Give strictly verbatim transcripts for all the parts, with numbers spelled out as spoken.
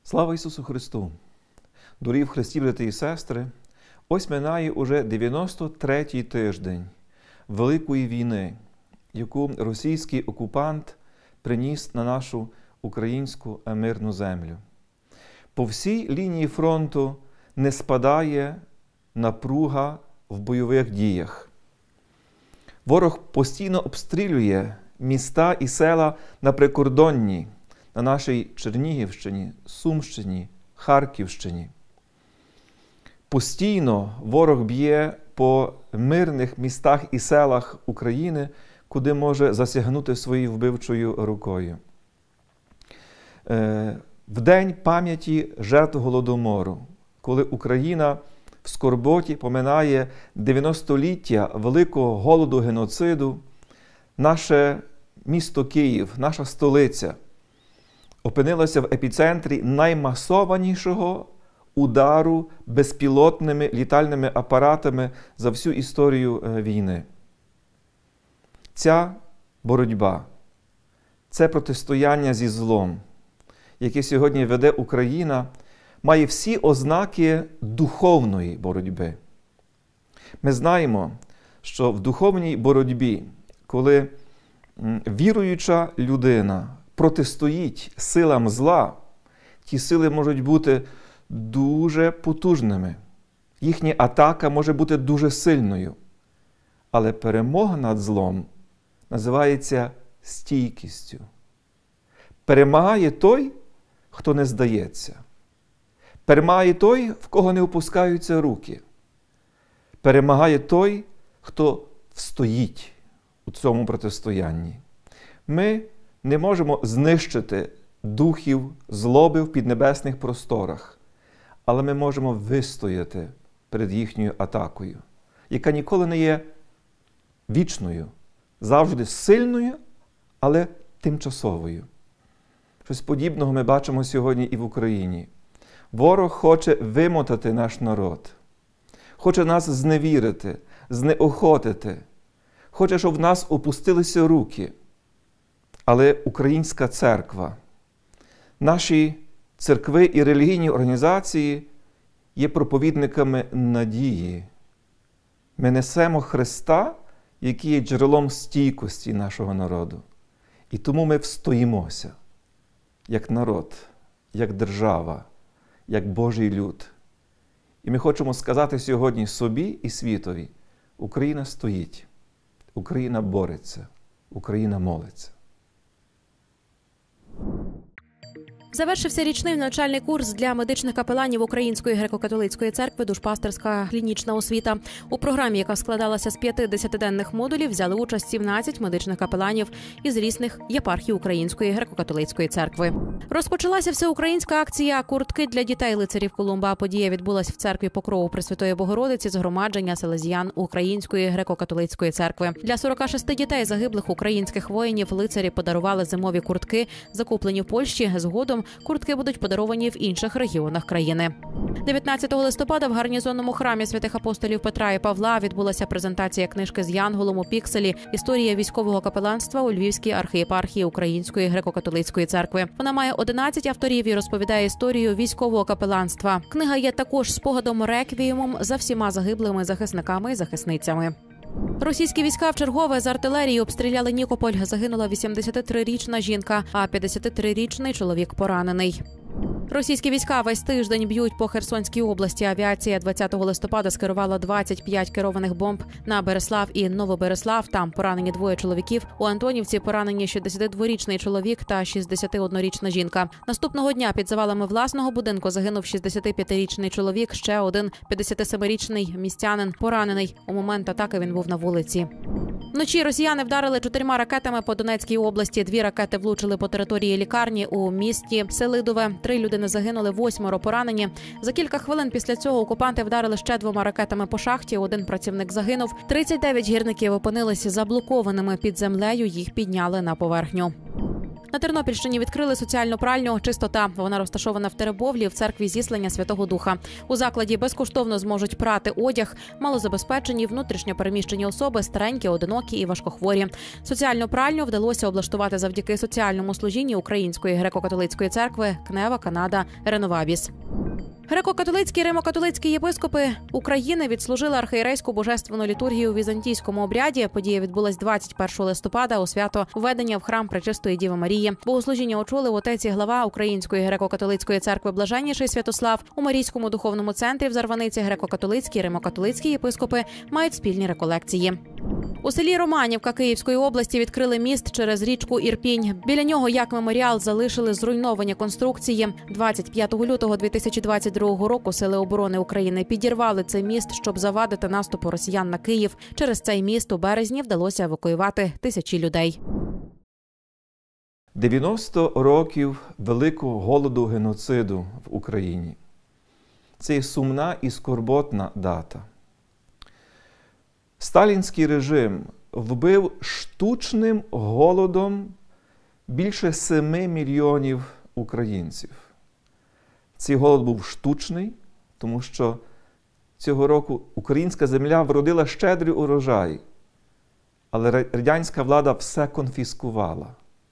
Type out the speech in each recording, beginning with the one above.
Слава Ісусу Христу! Дорогі в Христі, брати і сестри, ось минає уже дев'яносто третій тиждень Великої війни, яку російський окупант приніс на нашу українську мирну землю. По всій лінії фронту не спадає напруга в бойових діях. Ворог постійно обстрілює міста і села на прикордонні, на нашій Чернігівщині, Сумщині, Харківщині. Постійно ворог б'є по мирних містах і селах України, куди може засягнути своєю вбивчою рукою. В день пам'яті жертв Голодомору, коли Україна в скорботі поминає дев'яностоліття великого голоду, геноциду, наше місто Київ, наша столиця, опинилася в епіцентрі наймасованішого удару безпілотними літальними апаратами за всю історію війни. Ця боротьба, це протистояння зі злом, яке сьогодні веде Україна, має всі ознаки духовної боротьби. Ми знаємо, що в духовній боротьбі, коли віруюча людина протистоїть силам зла, ті сили можуть бути дуже потужними. Їхня атака може бути дуже сильною. Але перемога над злом називається стійкістю. Перемагає той, хто не здається. Перемагає той, в кого не опускаються руки. Перемагає той, хто встоїть у цьому протистоянні. Ми не можемо знищити духів злоби в піднебесних просторах, але ми можемо вистояти перед їхньою атакою, яка ніколи не є вічною, завжди сильною, але тимчасовою. Щось подібного ми бачимо сьогодні і в Україні. Ворог хоче вимотати наш народ, хоче нас зневірити, знеохотити, хоче, щоб в нас опустилися руки. Але Українська церква, наші церкви і релігійні організації є проповідниками надії. Ми несемо Христа, який є джерелом стійкості нашого народу. І тому ми встоїмося, як народ, як держава, як Божий люд. І ми хочемо сказати сьогодні собі і світові: Україна стоїть, Україна бореться, Україна молиться. Завершився річний навчальний курс для медичних капеланів Української греко-католицької церкви «Душпастерська клінічна освіта». У програмі, яка складалася з п'яти десятиденних модулів, взяли участь сімнадцять медичних капеланів із різних єпархій Української греко-католицької церкви. Розпочалася всеукраїнська акція «Куртки для дітей лицарів Колумба». Подія відбулась в церкві Покрову Пресвятої Богородиці згромадження селезіян Української греко-католицької церкви. Для сорока шести дітей загиблих українських воїнів лицарі подарували зимові куртки, закуплені в Польщі. Згодом куртки будуть подаровані в інших регіонах країни. дев'ятнадцятого листопада в гарнізонному храмі святих апостолів Петра і Павла відбулася презентація книжки з янголом у пікселі «Історія військового капеланства у Львівській архієпархії Української греко-католицької церкви». Вона має одинадцять авторів і розповідає історію військового капеланства. Книга є також спогадом-реквіємом за всіма загиблими захисниками і захисницями. Російські війська вчергове з артилерії обстріляли Нікополь. Загинула вісімдесятитрирічна жінка, а п'ятдесятитрирічний чоловік поранений. Російські війська весь тиждень б'ють по Херсонській області. Авіація двадцятого листопада скерувала двадцять п'ять керованих бомб на Береслав і Новобереслав. Там поранені двоє чоловіків. У Антонівці поранені шістдесятидворічний чоловік та шістдесятиоднорічна жінка. Наступного дня під завалами власного будинку загинув шістдесятип'ятирічний чоловік, ще один п'ятдесятисемирічний містянин поранений. У момент атаки він був на вулиці. Вночі росіяни вдарили чотирма ракетами по Донецькій області. Дві ракети влучили по території лікарні у місті Селидове. Три людини загинули, восьмеро поранені. За кілька хвилин після цього окупанти вдарили ще двома ракетами по шахті. Один працівник загинув. тридцять дев'ять гірників опинилися заблокованими під землею. Їх підняли на поверхню. На Тернопільщині відкрили соціальну пральню «Чистота». Вона розташована в Теребовлі в церкві Зіслання Святого Духа. У закладі безкоштовно зможуть прати одяг, малозабезпечені, внутрішньо переміщені особи, старенькі, одинокі і важкохворі. Соціальну пральню вдалося облаштувати завдяки соціальному служінню Української греко-католицької церкви «Кнева Канада Реновабіс». Греко-католицькі і римо-католицькі єпископи України відслужили архієрейську божественну літургію у візантійському обряді. Подія відбулась двадцять першого листопада у свято введення в храм Пречистої Діви Марії. Богослужіння очолив отець і глава Української греко-католицької церкви Блаженніший Святослав. У Марійському духовному центрі в Зарваниці греко-католицькі і римо-католицькі єпископи мають спільні реколекції. У селі Романівка Київської області відкрили міст через річку Ірпінь. Біля нього, як меморіал, залишили зруйновані конструкції. двадцять п'ятого лютого дві тисячі двадцять другого року Сили оборони України підірвали цей міст, щоб завадити наступу росіян на Київ. Через цей міст у березні вдалося евакуювати тисячі людей. дев'яносто років великого голоду, геноциду в Україні. Це є сумна і скорботна дата. Сталінський режим вбив штучним голодом більше семи мільйонів українців. Цей голод був штучний, тому що цього року українська земля вродила щедрий урожай, але радянська влада все конфіскувала.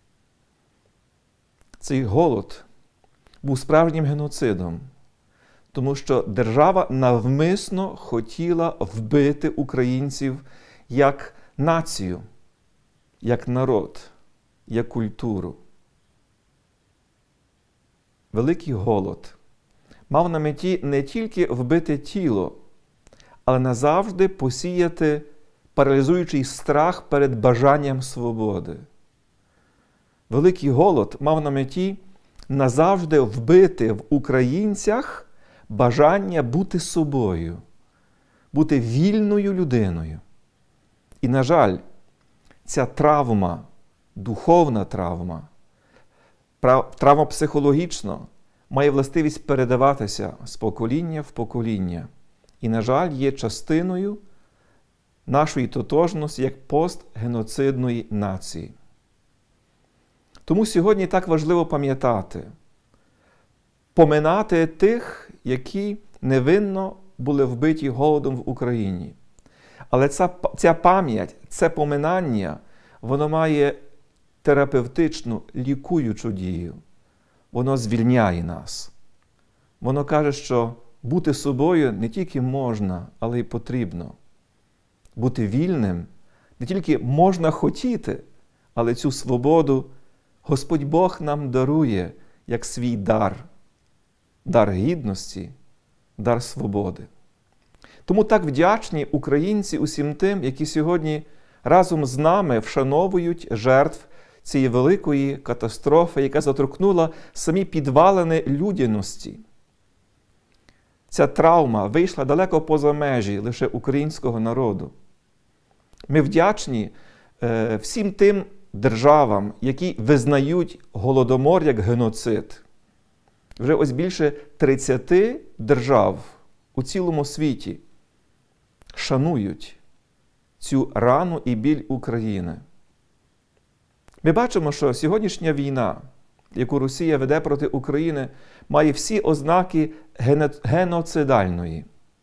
Цей голод був справжнім геноцидом, тому що держава навмисно хотіла вбити українців як націю, як народ, як культуру. Великий голод мав на меті не тільки вбити тіло, але назавжди посіяти паралізуючий страх перед бажанням свободи. Великий голод мав на меті назавжди вбити в українцях бажання бути собою, бути вільною людиною. І, на жаль, ця травма, духовна травма, травма психологічна, має властивість передаватися з покоління в покоління. І, на жаль, є частиною нашої тотожності як постгеноцидної нації. Тому сьогодні так важливо пам'ятати, поминати тих, які невинно були вбиті голодом в Україні. Але ця, ця пам'ять, це поминання, воно має терапевтичну, лікуючу дію. Воно звільняє нас. Воно каже, що бути собою не тільки можна, але й потрібно. Бути вільним не тільки можна хотіти, але цю свободу Господь Бог нам дарує як свій дар. Дар гідності, дар свободи. Тому так вдячні українці усім тим, які сьогодні разом з нами вшановують жертв цієї великої катастрофи, яка заторкнула самі підвалини людяності. Ця травма вийшла далеко поза межі лише українського народу. Ми вдячні е, всім тим державам, які визнають Голодомор як геноцид. Вже ось більше тридцяти держав у цілому світі шанують цю рану і біль України. Ми бачимо, що сьогоднішня війна, яку Росія веде проти України, має всі ознаки геноцидальної.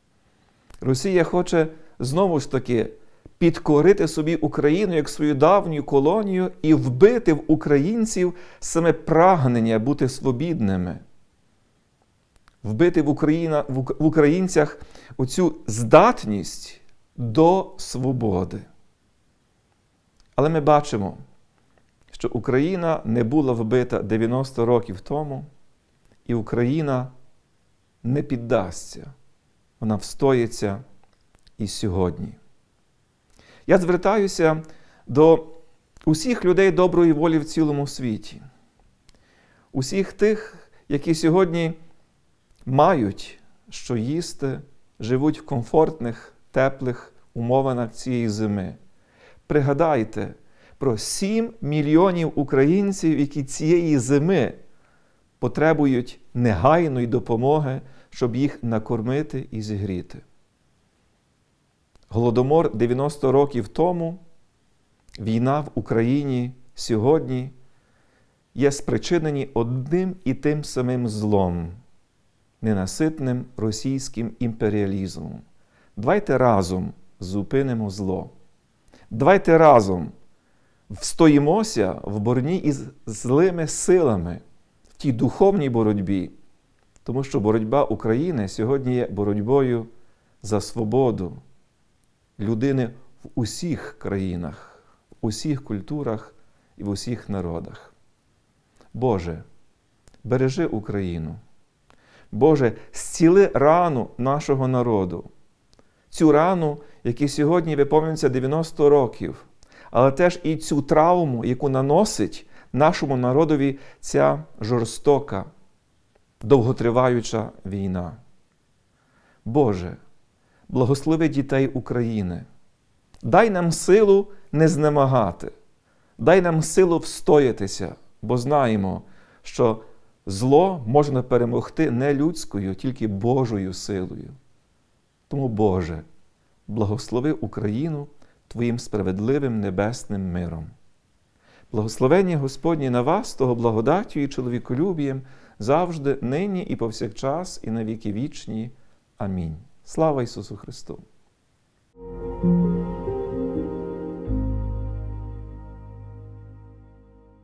Росія хоче знову ж таки підкорити собі Україну як свою давню колонію і вбити в українців саме прагнення бути свобідними. Вбити в, Україна, в українцях оцю здатність до свободи. Але ми бачимо, що Україна не була вбита дев'яносто років тому, і Україна не піддасться. Вона встоїться і сьогодні. Я звертаюся до усіх людей доброї волі в цілому світі. Усіх тих, які сьогодні мають що їсти, живуть в комфортних, теплих умовах цієї зими. Пригадайте про сім мільйонів українців, які цієї зими потребують негайної допомоги, щоб їх накормити і зігріти. Голодомор дев'яносто років тому, війна в Україні сьогодні є спричинені одним і тим самим злом, ненаситним російським імперіалізмом. Давайте разом зупинимо зло. Давайте разом встоїмося в боротьбі із злими силами, в тій духовній боротьбі. Тому що боротьба України сьогодні є боротьбою за свободу людини в усіх країнах, в усіх культурах і в усіх народах. Боже, бережи Україну. Боже, зціли рану нашого народу. Цю рану, якій сьогодні виповнюється дев'яносто років, але теж і цю травму, яку наносить нашому народові ця жорстока, довготриваюча війна. Боже, благослови дітей України. Дай нам силу не знемагати. Дай нам силу встоятися, бо знаємо, що зло можна перемогти не людською, тільки Божою силою. Тому, Боже, благослови Україну Твоїм справедливим небесним миром. Благословення Господнє на вас, того благодаттю і чоловіколюбієм, завжди, нині і повсякчас, і на віки вічні. Амінь. Слава Ісусу Христу!